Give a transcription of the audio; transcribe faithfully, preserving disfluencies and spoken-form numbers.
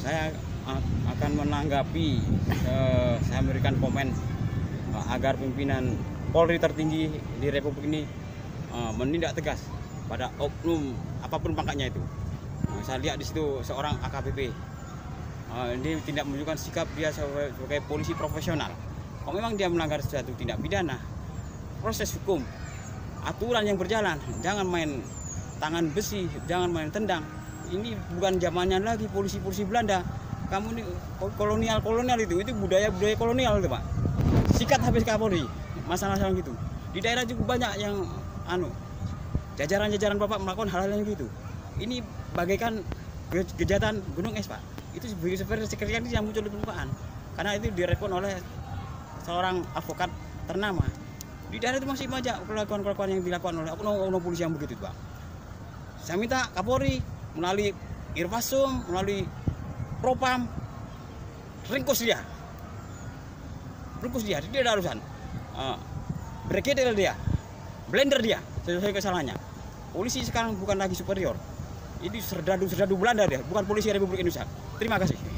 saya akan menanggapi, uh, saya memberikan komen uh, agar pimpinan Polri tertinggi di Republik ini uh, menindak tegas pada oknum apapun pangkatnya itu. Uh, saya lihat di situ seorang A K B P, uh, ini tidak menunjukkan sikap dia sebagai, sebagai polisi profesional. Kalau memang dia melanggar suatu tindak pidana, proses hukum, aturan yang berjalan, jangan main tangan besi, jangan main tendang. Ini bukan zamannya lagi polisi-polisi Belanda. Kamu ini kolonial-kolonial itu, itu budaya-budaya kolonial itu, Pak. Sikat habis Kapolri, masalah-masalah gitu. Di daerah juga banyak yang anu, jajaran-jajaran Bapak melakukan hal-hal yang gitu. Ini bagaikan kejahatan gunung es, Pak. Itu seperti sekali yang muncul di permukaan. Karena itu direspon oleh seorang advokat ternama. Di daerah itu masih banyak kelakuan-kelakuan yang dilakukan oleh oknum-oknum polisi yang begitu, Pak. Saya minta Kapolri melalui Irwasum, melalui Propam, ringkus dia, ringkus dia, dia ada urusan, uh, berkedel dia, blender dia, sesuai kesalahannya. Polisi sekarang bukan lagi superior, ini serdadu-serdadu Belanda dia, bukan polisi Republik Indonesia. Terima kasih.